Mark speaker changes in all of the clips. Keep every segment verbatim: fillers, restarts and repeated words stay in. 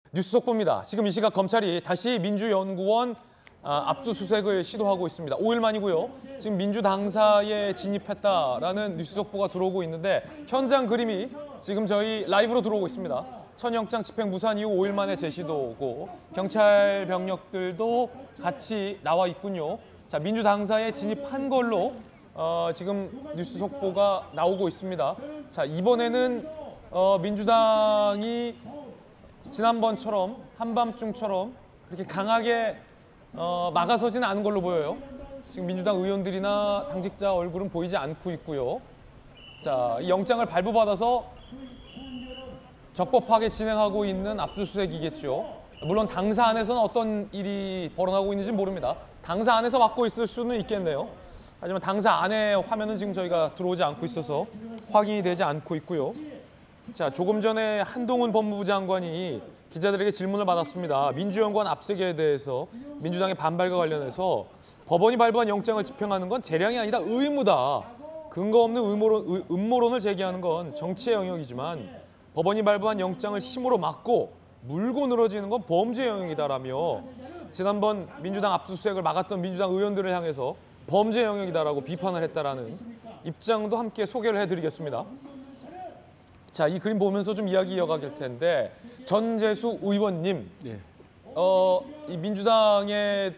Speaker 1: 뉴스 속보입니다. 지금 이 시각 검찰이 다시 민주연구원 아, 압수수색을 시도하고 있습니다. 오 일 만이고요. 지금 민주당사에 진입했다라는 뉴스 속보가 들어오고 있는데 현장 그림이 지금 저희 라이브로 들어오고 있습니다. 천영장 집행 무산 이후 오 일 만에 재시도고 경찰 병력들도 같이 나와 있군요. 자, 민주당사에 진입한 걸로 어, 지금 뉴스 속보가 나오고 있습니다. 자, 이번에는 어, 민주당이 지난번처럼 한밤중처럼 그렇게 강하게 어, 막아서지는 않은 걸로 보여요. 지금 민주당 의원들이나 당직자 얼굴은 보이지 않고 있고요. 자, 이 영장을 발부받아서 적법하게 진행하고 있는 압수수색이겠죠. 물론 당사 안에서는 어떤 일이 벌어나고 있는지 모릅니다. 당사 안에서 맡고 있을 수는 있겠네요. 하지만 당사 안에 화면은 지금 저희가 들어오지 않고 있어서 확인이 되지 않고 있고요. 자, 조금 전에 한동훈 법무부 장관이 기자들에게 질문을 받았습니다. 민주연구원 압색에 대해서 민주당의 반발과 관련해서 법원이 발부한 영장을 집행하는 건 재량이 아니다, 의무다. 근거 없는 음모론, 음모론을 제기하는 건 정치의 영역이지만 법원이 발부한 영장을 힘으로 막고 물고 늘어지는 건 범죄 영역이다라며 지난번 민주당 압수수색을 막았던 민주당 의원들을 향해서 범죄 영역이다라고 비판을 했다라는 입장도 함께 소개를 해드리겠습니다. 자, 이 그림 보면서 좀 이야기 이어가길 텐데 전재수 의원님,
Speaker 2: 예.
Speaker 1: 어, 이 민주당의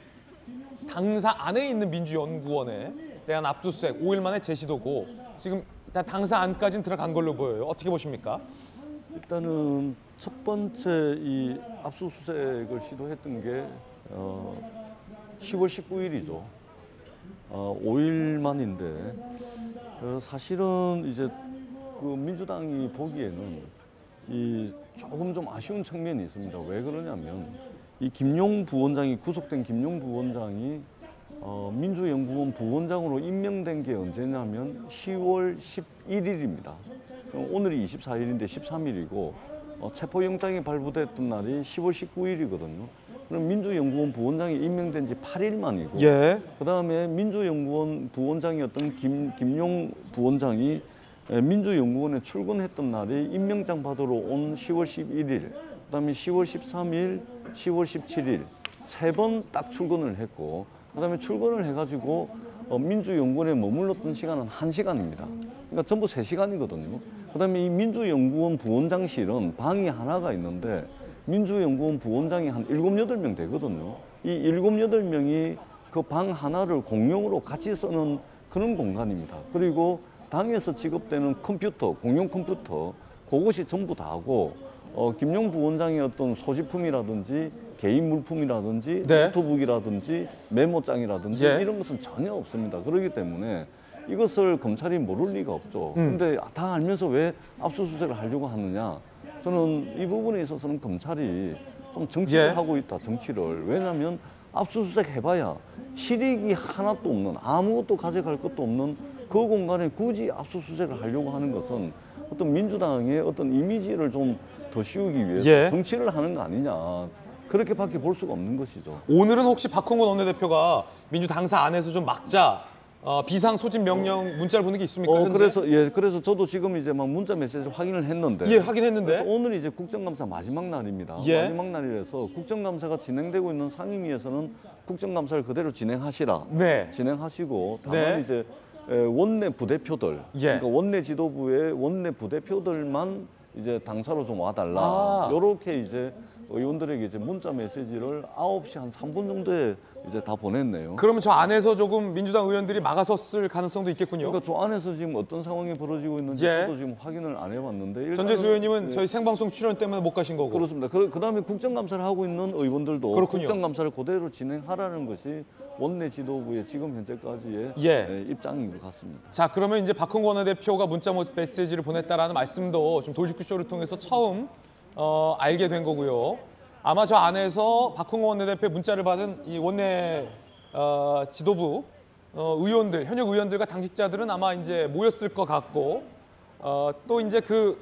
Speaker 1: 당사 안에 있는 민주연구원에 대한 압수수색 오 일 만에 재시도고 지금 일단 당사 안까지는 들어간 걸로 보여요. 어떻게 보십니까?
Speaker 2: 일단은 첫 번째 이 압수수색을 시도했던 게 어, 시월 십구일이죠. 어, 오 일 만인데 어, 사실은 이제 그 민주당이 보기에는 이 조금 좀 아쉬운 측면이 있습니다. 왜 그러냐면 이 김용 부원장이 구속된 김용 부원장이 어, 민주연구원 부원장으로 임명된 게 언제냐면 시월 십일일입니다. 오늘이 이십사일인데 십삼일이고 어, 체포영장이 발부됐던 날이 시월 십구일이거든요. 그럼 민주연구원 부원장이 임명된 지 팔 일 만이고
Speaker 1: 예.
Speaker 2: 그다음에 민주연구원 부원장이었던 김, 김용 부원장이 민주연구원에 출근했던 날이 임명장 받으러 온 시월 십일일, 그다음에 시월 십삼일, 시월 십칠일 세 번 딱 출근을 했고 그다음에 출근을 해가지고 어, 민주연구원에 머물렀던 시간은 한 시간입니다. 그러니까 전부 세 시간이거든요. 그다음에 이 민주연구원 부원장실은 방이 하나가 있는데 민주연구원 부원장이 한 일곱, 여덟 명 되거든요. 이 일곱, 여덟 명이 그 방 하나를 공용으로 같이 쓰는 그런 공간입니다. 그리고 당에서 지급되는 컴퓨터, 공용 컴퓨터, 그것이 전부 다고 어, 김용 부원장의 어떤 소지품이라든지 개인 물품이라든지
Speaker 1: 네.
Speaker 2: 노트북이라든지 메모장이라든지
Speaker 1: 예.
Speaker 2: 이런 것은 전혀 없습니다. 그렇기 때문에 이것을 검찰이 모를 리가 없죠.
Speaker 1: 음.
Speaker 2: 근데 다 알면서 왜 압수수색을 하려고 하느냐? 저는 이 부분에 있어서는 검찰이 좀 정치를
Speaker 1: 예.
Speaker 2: 하고 있다, 정치를. 왜냐하면 압수수색 해봐야 실익이 하나도 없는, 아무것도 가져갈 것도 없는 그 공간에 굳이 압수수색을 하려고 하는 것은 어떤 민주당의 어떤 이미지를 좀 더 씌우기 위해서
Speaker 1: 예.
Speaker 2: 정치를 하는 거 아니냐. 그렇게밖에 볼 수가 없는 것이죠.
Speaker 1: 오늘은 혹시 박홍근 원내대표가 민주당사 안에서 좀 막자 어, 비상 소집 명령 문자를 보낸 게 있습니까?
Speaker 2: 어,
Speaker 1: 현재?
Speaker 2: 그래서 예, 그래서 저도 지금 이제 막 문자 메시지 확인을 했는데.
Speaker 1: 예, 확인했는데.
Speaker 2: 그래서 오늘 이제 국정감사 마지막 날입니다.
Speaker 1: 예.
Speaker 2: 마지막 날이라서 국정감사가 진행되고 있는 상임위에서는 국정감사를 그대로 진행하시라.
Speaker 1: 네.
Speaker 2: 진행하시고 다만
Speaker 1: 네.
Speaker 2: 이제 원내 부대표들,
Speaker 1: 예.
Speaker 2: 그러니까 원내 지도부의 원내 부대표들만 이제 당사로 좀 와달라.
Speaker 1: 아.
Speaker 2: 요렇게 이제 의원들에게 이제 문자 메시지를 아홉 시 한 삼 분 정도에 이제 다 보냈네요.
Speaker 1: 그러면 저 안에서 조금 민주당 의원들이 막아섰을 가능성도 있겠군요.
Speaker 2: 그러니까 저 안에서 지금 어떤 상황이 벌어지고 있는지
Speaker 1: 예.
Speaker 2: 저도 지금 확인을 안 해봤는데 일단은
Speaker 1: 전재수 의원님은
Speaker 2: 예,
Speaker 1: 저희 생방송 출연 때문에 못 가신 거고.
Speaker 2: 그렇습니다. 그, 그다음에 국정감사를 하고 있는 의원들도
Speaker 1: 그렇군요.
Speaker 2: 국정감사를 그대로 진행하라는 것이 원내 지도부의 지금 현재까지의
Speaker 1: 예.
Speaker 2: 예, 입장인 것 같습니다.
Speaker 1: 자, 그러면 이제 박홍근 원내대표가 문자 메시지를 보냈다라는 말씀도 좀 돌직구쇼를 통해서 처음 어, 알게 된 거고요. 아마 저 안에서 박홍근 원내대표의 문자를 받은 이 원내 어, 지도부 어, 의원들, 현역 의원들과 당직자들은 아마 이제 모였을 것 같고 어, 또 이제 그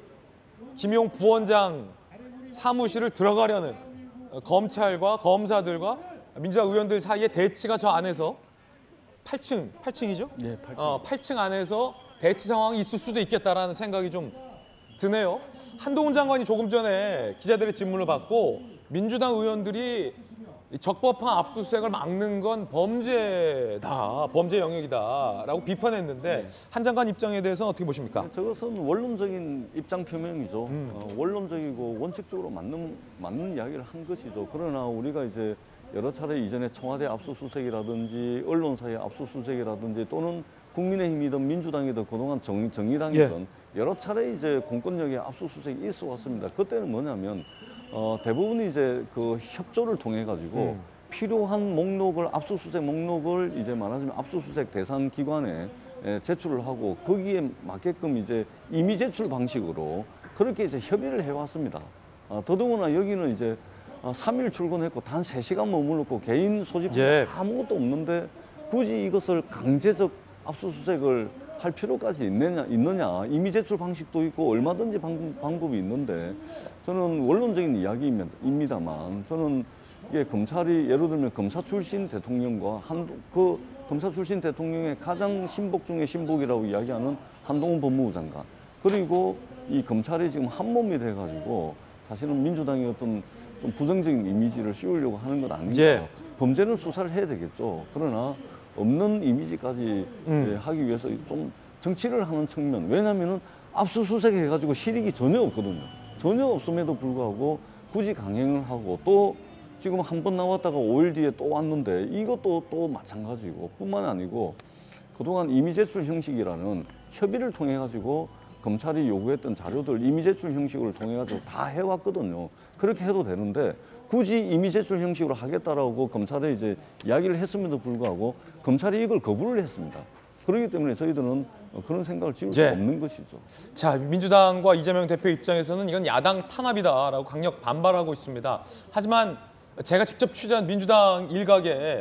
Speaker 1: 김용 부원장 사무실을 들어가려는 어, 검찰과 검사들과 민주당 의원들 사이의 대치가 저 안에서 팔 층, 팔 층이죠?
Speaker 2: 예, 팔 층.
Speaker 1: 어, 팔 층 안에서 대치 상황이 있을 수도 있겠다라는 생각이 좀 드네요. 한동훈 장관이 조금 전에 기자들의 질문을 받고 민주당 의원들이 이 적법한 압수수색을 막는 건 범죄다, 범죄 영역이다라고 비판했는데 한 장관 입장에 대해서는 어떻게 보십니까?
Speaker 2: 저것은 원론적인 입장 표명이죠.
Speaker 1: 음.
Speaker 2: 어, 원론적이고 원칙적으로 맞는 맞는 이야기를 한 것이죠. 그러나 우리가 이제 여러 차례 이전에 청와대 압수수색이라든지 언론사의 압수수색이라든지 또는 국민의힘이든 민주당이든 그동안 정, 정의당이든 예. 여러 차례 이제 공권력의 압수수색이 있어 왔습니다. 그때는 뭐냐면 어, 대부분 이제 그 협조를 통해 가지고
Speaker 1: 음.
Speaker 2: 필요한 목록을 압수수색 목록을 이제 말하자면 압수수색 대상 기관에 에, 제출을 하고 거기에 맞게끔 이제 임의 제출 방식으로 그렇게 이제 협의를 해왔습니다. 아, 더더구나 여기는 이제 아, 삼 일 출근했고 단 세 시간 머물렀고 개인 소집
Speaker 1: 예.
Speaker 2: 아무것도 없는데 굳이 이것을 강제적 압수수색을 할 필요까지 있느냐, 있느냐. 임의 제출 방식도 있고 얼마든지 방, 방법이 있는데 저는 원론적인 이야기입니다만 저는 이게 검찰이 예를 들면 검사 출신 대통령과 한, 그 검사 출신 대통령의 가장 신복 중에 신복이라고 이야기하는 한동훈 법무부 장관 그리고 이 검찰이 지금 한 몸이 돼가지고 사실은 민주당이 어떤 좀 부정적인 이미지를 씌우려고 하는 건 아닌가.
Speaker 1: 예.
Speaker 2: 범죄는 수사를 해야 되겠죠. 그러나 없는 이미지까지
Speaker 1: 음.
Speaker 2: 예, 하기 위해서 좀 정치를 하는 측면. 왜냐하면은 압수수색 해가지고 실익이 전혀 없거든요. 전혀 없음에도 불구하고 굳이 강행을 하고 또 지금 한 번 나왔다가 오 일 뒤에 또 왔는데 이것도 또 마찬가지고 뿐만 아니고 그동안 임의 제출 형식이라는 협의를 통해 가지고 검찰이 요구했던 자료들 임의 제출 형식으로 통해 가지고 다 해왔거든요. 그렇게 해도 되는데 굳이 임의 제출 형식으로 하겠다라고 검찰에 이제 이야기를 했음에도 불구하고 검찰이 이걸 거부를 했습니다. 그렇기 때문에 저희들은 그런 생각을 지울 수
Speaker 1: 예.
Speaker 2: 없는 것이죠.
Speaker 1: 자, 민주당과 이재명 대표 입장에서는 이건 야당 탄압이다라고 강력 반발하고 있습니다. 하지만 제가 직접 취재한 민주당 일각의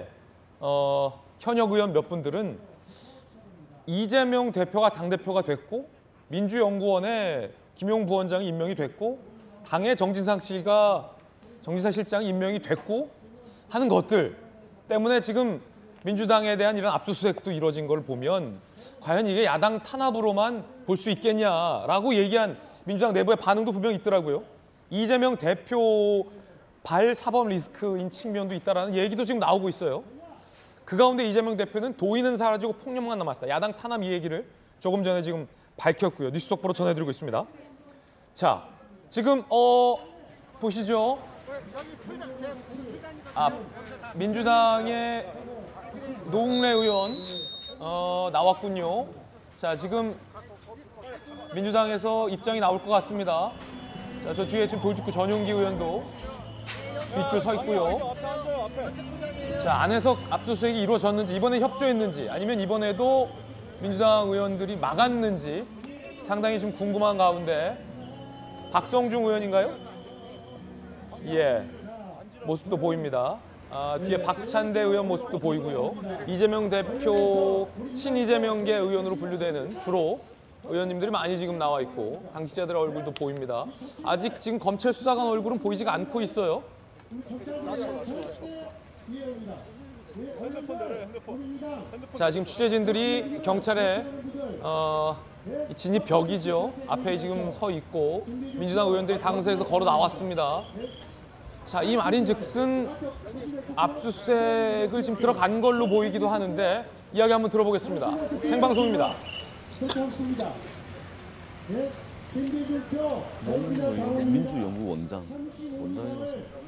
Speaker 1: 어, 현역 의원 몇 분들은 이재명 대표가 당대표가 됐고 민주연구원에 김용 부원장이 임명이 됐고 당의 정진상 씨가 정진상 실장이 임명이 됐고 하는 것들 때문에 지금 민주당에 대한 이런 압수수색도 이루어진 걸 보면 과연 이게 야당 탄압으로만 볼 수 있겠냐라고 얘기한 민주당 내부의 반응도 분명히 있더라고요. 이재명 대표 발 사법 리스크인 측면도 있다라는 얘기도 지금 나오고 있어요. 그 가운데 이재명 대표는 도의는 사라지고 폭력만 남았다. 야당 탄압 이 얘기를 조금 전에 지금 밝혔고요. 뉴스 속보로 전해드리고 있습니다. 자, 지금 어 보시죠. 아, 민주당의 노웅래 의원 어, 나왔군요. 자, 지금 민주당에서 입장이 나올 것 같습니다. 자, 저 뒤에 지금 돌직구 전용기 의원도 뒷줄 서 있고요. 자, 안에서 압수수색이 이루어졌는지 이번에 협조했는지 아니면 이번에도 민주당 의원들이 막았는지 상당히 좀 궁금한 가운데 박성중 의원인가요? 예, 모습도 보입니다. 아, 뒤에 박찬대 의원 모습도 보이고요. 이재명 대표 친이재명계 의원으로 분류되는 주로 의원님들이 많이 지금 나와 있고 당직자들의 얼굴도 보입니다. 아직 지금 검찰 수사관 얼굴은 보이지가 않고 있어요. 자, 지금 취재진들이 경찰의 어, 진입벽이죠. 앞에 지금 서 있고 민주당 의원들이 당사에서 걸어 나왔습니다. 자, 이 말인즉슨 압수수색을 지금 들어간 걸로 보이기도 하는데 이야기 한번 들어보겠습니다. 생방송입니다.
Speaker 2: 민주연구원장 원장이었습니다.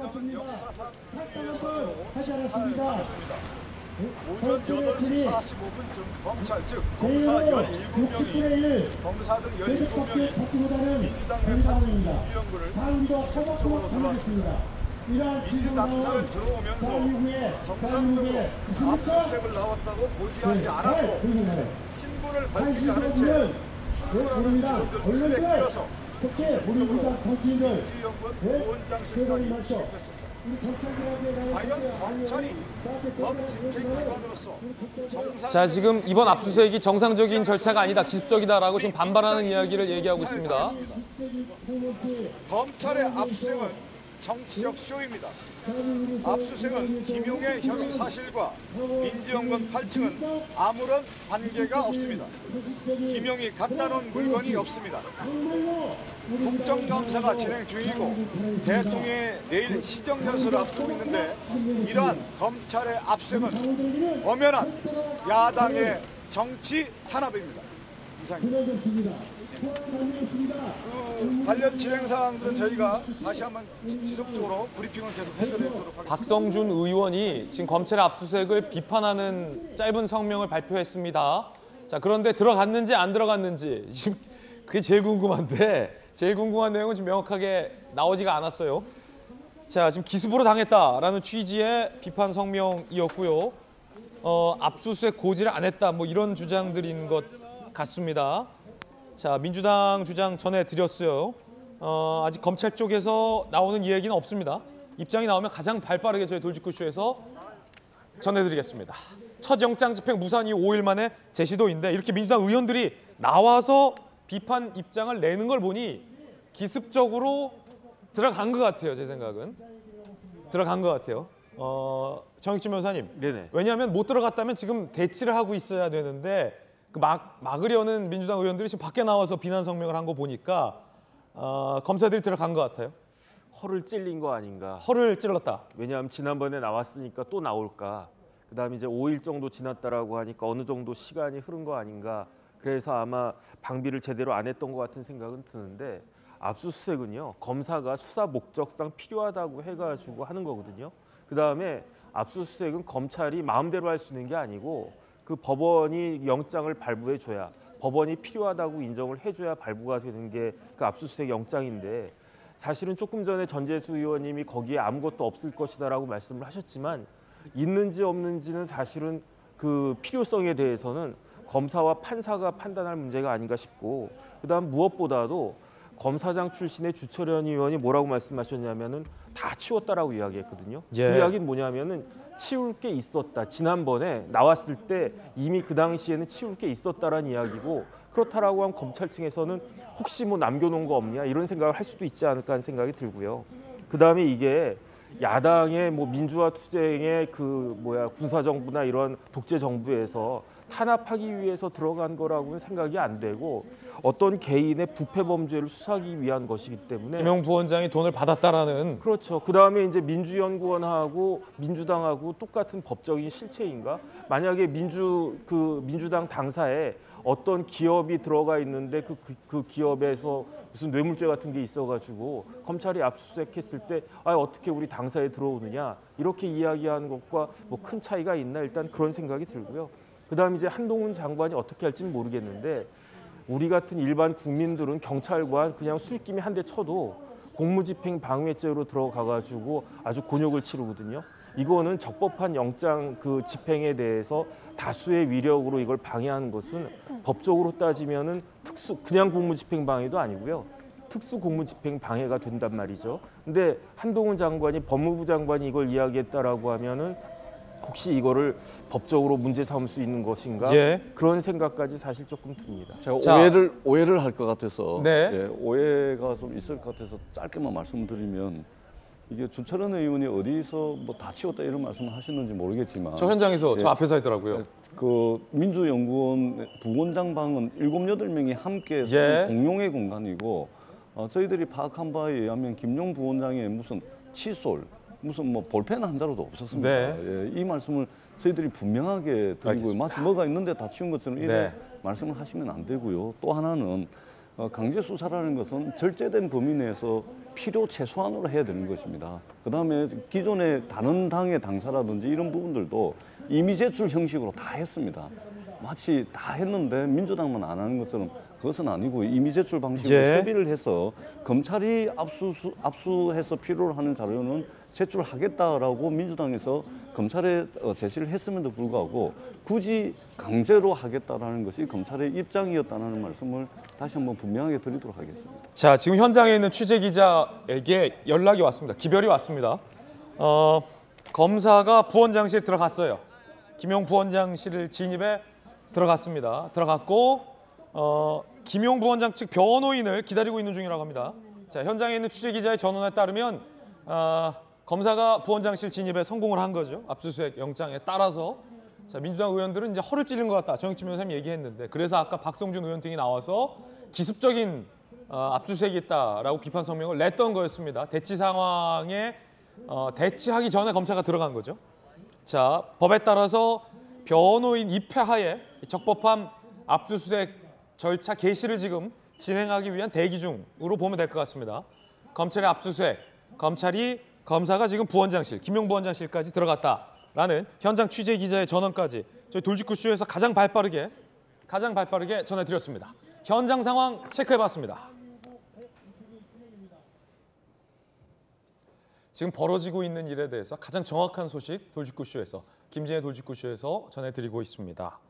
Speaker 3: 오전 여덟 시 사십오 분쯤 검찰 즉 검사 열일곱 명이 검사들 열일곱 명이 민주당 내파트 유연구를 적극적으로 들어왔습니다. 민주당사를 들어오면서 정상적으로 압수수색을 나왔다고 고지하지 않았고 신분을 밝히지 않은 채 출근하는 직원들 눈에 끼어서 적극적으로 유연구 부원장 실장이 지급했습니다. 과연 검찰이 범칙행위관으로서
Speaker 1: 자, 지금 이번 압수수색이 정상적인 절차가 아니다, 기습적이다라고 지금 반발하는 이야기를 얘기하고 있습니다.
Speaker 3: 검찰의 압수수색은 정치적 쇼입니다. 압수수색은 김용의 혐의 사실과 민주연구원 팔 층은 아무런 관계가 없습니다. 김용이 갖다 놓은 물건이 없습니다. 국정감사가 진행 중이고 대통령의 내일 시정연설을 앞두고 있는데 이러한 검찰의 압수수색은 엄연한 야당의 정치 탄압입니다. 이상입니다. 그 관련 진행 사항들은 저희가 다시 한번 지속적으로 브리핑을 계속 해드리도록 하겠습니다.
Speaker 1: 박성준 의원이 지금 검찰의 압수수색을 비판하는 짧은 성명을 발표했습니다. 자, 그런데 들어갔는지 안 들어갔는지 지금 그게 제일 궁금한데 제일 궁금한 내용은 지금 명확하게 나오지가 않았어요. 자, 지금 기습으로 당했다라는 취지의 비판 성명이었고요. 어, 압수수색 고지를 안 했다 뭐 이런 주장들인 것 같습니다. 자, 민주당 주장 전해드렸어요. 어, 아직 검찰 쪽에서 나오는 이야기는 없습니다. 입장이 나오면 가장 발빠르게 저희 돌직구쇼에서 전해드리겠습니다. 첫 영장 집행 무산 이후 오 일 만에 재시도인데 이렇게 민주당 의원들이 나와서 비판 입장을 내는 걸 보니 기습적으로 들어간 것 같아요. 제 생각은 들어간 것 같아요. 어, 정익준 변호사님.
Speaker 4: 네네.
Speaker 1: 왜냐하면 못 들어갔다면 지금 대치를 하고 있어야 되는데 그 막, 막으려는 민주당 의원들이 지금 밖에 나와서 비난 성명을 한 거 보니까 어, 검사들이 들어간 것 같아요.
Speaker 4: 허를 찔린 거 아닌가.
Speaker 1: 허를 찔렀다.
Speaker 4: 왜냐하면 지난번에 나왔으니까 또 나올까. 그다음에 이제 오 일 정도 지났다라고 하니까 어느 정도 시간이 흐른 거 아닌가. 그래서 아마 방비를 제대로 안 했던 것 같은 생각은 드는데 압수수색은요. 검사가 수사 목적상 필요하다고 해가지고 하는 거거든요. 그다음에 압수수색은 검찰이 마음대로 할 수 있는 게 아니고 그 법원이 영장을 발부해 줘야 법원이 필요하다고 인정을 해줘야 발부가 되는 게 그 압수수색 영장인데 사실은 조금 전에 전재수 의원님이 거기에 아무것도 없을 것이다라고 말씀을 하셨지만 있는지 없는지는 사실은 그 필요성에 대해서는 검사와 판사가 판단할 문제가 아닌가 싶고 그다음 무엇보다도 검사장 출신의 주철현 의원이 뭐라고 말씀하셨냐면은 다 치웠다라고 이야기했거든요.
Speaker 1: 예.
Speaker 4: 그 이야기는 뭐냐면은 치울 게 있었다. 지난번에 나왔을 때 이미 그 당시에는 치울 게 있었다라는 이야기고 그렇다라고 하면 검찰 측에서는 혹시 뭐 남겨놓은 거 없냐 이런 생각을 할 수도 있지 않을까 하는 생각이 들고요. 그 다음에 이게 야당의 뭐 민주화 투쟁의 그 뭐야 군사정부나 이런 독재 정부에서 탄압하기 위해서 들어간 거라고는 생각이 안 되고 어떤 개인의 부패 범죄를 수사하기 위한 것이기 때문에
Speaker 1: 김용 부원장이 돈을 받았다라는
Speaker 4: 그렇죠. 그 다음에 이제 민주연구원하고 민주당하고 똑같은 법적인 실체인가? 만약에 민주 그 민주당 당사에 어떤 기업이 들어가 있는데 그, 그, 그 기업에서 무슨 뇌물죄 같은 게 있어가지고 검찰이 압수수색했을 때 아, 어떻게 우리 당사에 들어오느냐 이렇게 이야기하는 것과 뭐 큰 차이가 있나 일단 그런 생각이 들고요. 그다음 이제 한동훈 장관이 어떻게 할지는 모르겠는데 우리 같은 일반 국민들은 경찰관 그냥 술김에 한 대 쳐도 공무집행 방해죄로 들어가가지고 아주 곤욕을 치르거든요. 이거는 적법한 영장 그 집행에 대해서 다수의 위력으로 이걸 방해하는 것은 법적으로 따지면은 특수 그냥 공무집행 방해도 아니고요. 특수 공무집행 방해가 된단 말이죠. 근데 한동훈 장관이 법무부 장관이 이걸 이야기했다라고 하면은 혹시 이거를 법적으로 문제 삼을 수 있는 것인가
Speaker 1: 예.
Speaker 4: 그런 생각까지 사실 조금 듭니다.
Speaker 2: 제가
Speaker 1: 자.
Speaker 2: 오해를 오해를 할 것 같아서
Speaker 1: 네.
Speaker 2: 예, 오해가 좀 있을 것 같아서 짧게만 말씀드리면 이게 주철현 의원이 어디서 뭐 다 치웠다 이런 말씀을 하시는지 모르겠지만
Speaker 1: 저 현장에서
Speaker 2: 예.
Speaker 1: 저 앞에서 하더라고요.
Speaker 2: 그 민주연구원 부원장 방은 일곱 여덟 명이 함께 쓰는
Speaker 1: 예.
Speaker 2: 공용의 공간이고 어, 저희들이 파악한 바에 의하면 김용 부원장의 무슨 칫솔 무슨 뭐 볼펜 한 자루도 없었습니다.
Speaker 1: 네.
Speaker 2: 예, 이 말씀을 저희들이 분명하게 드리고요.
Speaker 1: 알겠습니다.
Speaker 2: 마치 뭐가 있는데 다 치운 것처럼 이래
Speaker 1: 네.
Speaker 2: 말씀을 하시면 안 되고요. 또 하나는 어, 강제 수사라는 것은 절제된 범위 내에서 필요 최소한으로 해야 되는 것입니다. 그다음에 기존의 다른 당의 당사라든지 이런 부분들도 이미 제출 형식으로 다 했습니다. 마치 다 했는데 민주당만 안 하는 것처럼 그것은 아니고 이미 제출 방식으로
Speaker 1: 예.
Speaker 2: 협의를 해서 검찰이 압수 압수해서 필요로 하는 자료는 제출하겠다라고 민주당에서 검찰에 제시를 했음에도 불구하고 굳이 강제로 하겠다라는 것이 검찰의 입장이었다는 말씀을 다시 한번 분명하게 드리도록 하겠습니다.
Speaker 1: 자, 지금 현장에 있는 취재 기자에게 연락이 왔습니다. 기별이 왔습니다. 어, 검사가 부원장실 들어갔어요. 김용 부원장실을 진입해 들어갔습니다. 들어갔고 어, 김용 부원장 측 변호인을 기다리고 있는 중이라고 합니다. 자, 현장에 있는 취재 기자의 전원에 따르면 아, 검사가 부원장실 진입에 성공을 한 거죠. 압수수색 영장에 따라서. 자, 민주당 의원들은 이제 허를 찔린 것 같다. 정익진 변호사님 얘기했는데 그래서 아까 박성준 의원 등이 나와서 기습적인 어, 압수수색이 있다라고 비판 성명을 냈던 거였습니다. 대치 상황에 어, 대치하기 전에 검사가 들어간 거죠. 자, 법에 따라서 변호인 입회하에 적법한 압수수색 절차 개시를 지금 진행하기 위한 대기 중으로 보면 될 것 같습니다. 검찰의 압수수색, 검찰이 검사가 지금 부원장실, 김용 부원장실까지 들어갔다라는 현장 취재 기자의 전원까지 저희 돌직구쇼에서 가장 발빠르게 가장 발빠르게 전해드렸습니다. 현장 상황 체크해봤습니다. 지금 벌어지고 있는 일에 대해서 가장 정확한 소식 돌직구쇼에서 김진애 돌직구쇼에서 전해드리고 있습니다.